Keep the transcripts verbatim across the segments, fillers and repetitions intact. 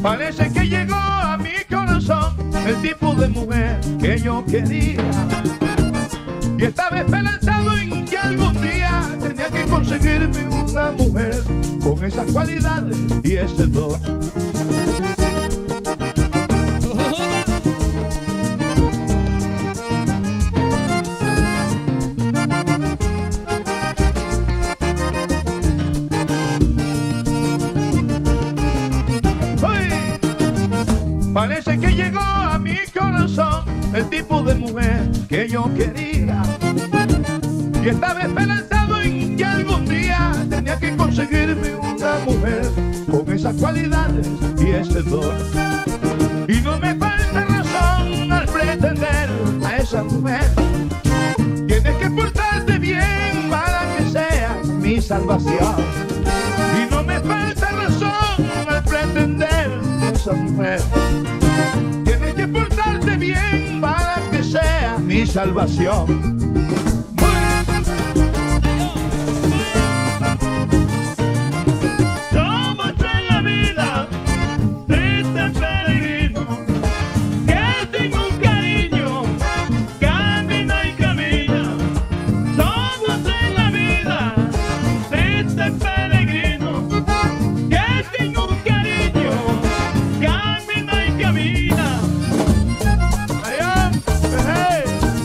Parece que llegó a mi corazón el tipo de mujer que yo quería, y estaba esperanzado en que algún día tenía que conseguirme una mujer con esas cualidades y ese don. Parece que llegó a mi corazón el tipo de mujer que yo quería, y estaba esperanzado en que algún día tenía que conseguirme una mujer con esas cualidades y ese don. Y no me falta razón al pretender a esa mujer. Tienes que portarte bien para que sea mi salvación. Y no me falta razón al pretender a esa mujer. Tienes que portarte bien para que sea mi salvación. Somos en la vida tristes peregrinos, que sin un cariño camina y camina. Somos en la vida tristes peregrinos, que sin un cariño camina y camina. Allá, hey.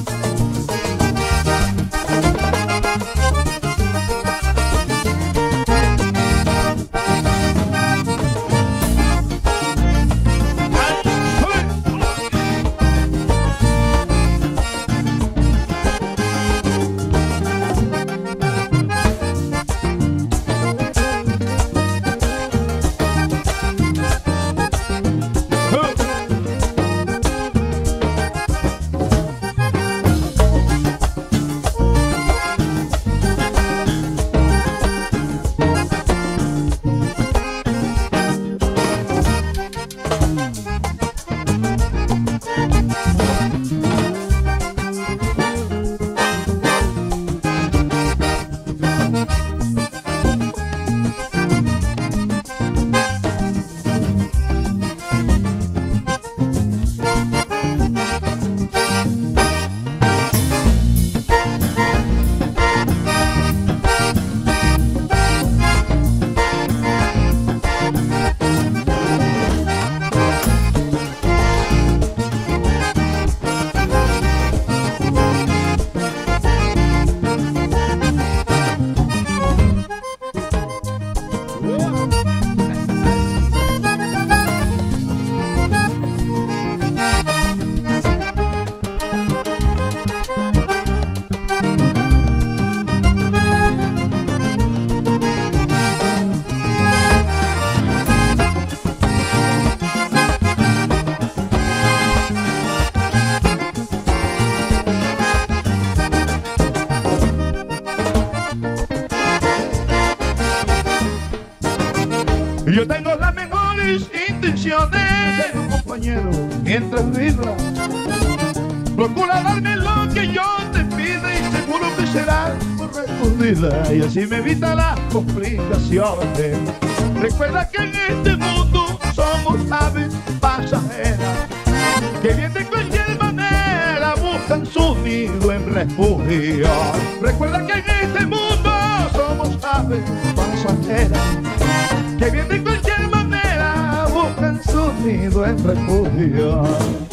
Yo tengo las mejores intenciones de ser un compañero mientras viva. Procura darme lo que yo te pida y seguro que será correspondida, y así me evita las complicaciones. Recuerda que en este mundo somos aves pasajeras que bien de cualquier manera buscan su nido en refugio. Recuerda que en este mundo somos aves pasajeras que bien de cualquier manera buscan su nido en refugio.